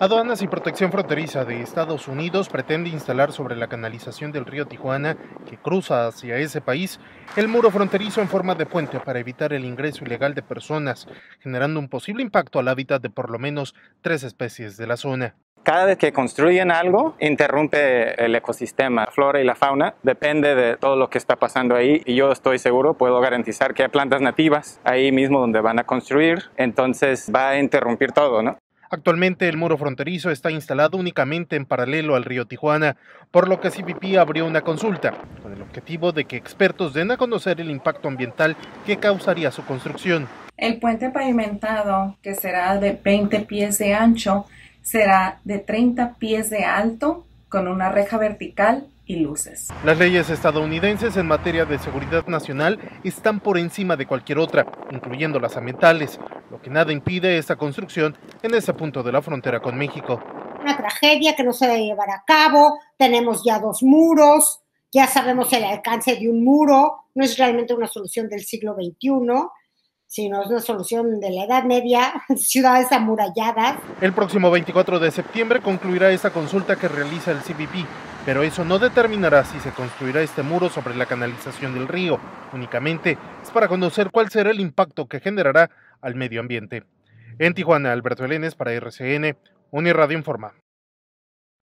Aduanas y Protección Fronteriza de Estados Unidos pretende instalar sobre la canalización del río Tijuana, que cruza hacia ese país, el muro fronterizo en forma de puente para evitar el ingreso ilegal de personas, generando un posible impacto al hábitat de por lo menos 3 especies de la zona. Cada vez que construyen algo, interrumpe el ecosistema, la flora y la fauna. Depende de todo lo que está pasando ahí y yo estoy seguro, puedo garantizar que hay plantas nativas ahí mismo donde van a construir, entonces va a interrumpir todo, ¿no? Actualmente el muro fronterizo está instalado únicamente en paralelo al río Tijuana, por lo que CBP abrió una consulta, con el objetivo de que expertos den a conocer el impacto ambiental que causaría su construcción. El puente pavimentado, que será de 20 pies de ancho, será de 30 pies de alto, con una reja vertical y luces. Las leyes estadounidenses en materia de seguridad nacional están por encima de cualquier otra, incluyendo las ambientales, lo que nada impide esta construcción en ese punto de la frontera con México. Una tragedia que no se debe llevar a cabo, tenemos ya 2 muros, ya sabemos el alcance de un muro, no es realmente una solución del siglo XXI, sino es una solución de la Edad Media, ciudades amuralladas. El próximo 24 de septiembre concluirá esta consulta que realiza el CBP, pero eso no determinará si se construirá este muro sobre la canalización del río, únicamente es para conocer cuál será el impacto que generará al medio ambiente. En Tijuana, Alberto Elenes para RCN, Uniradio Informa.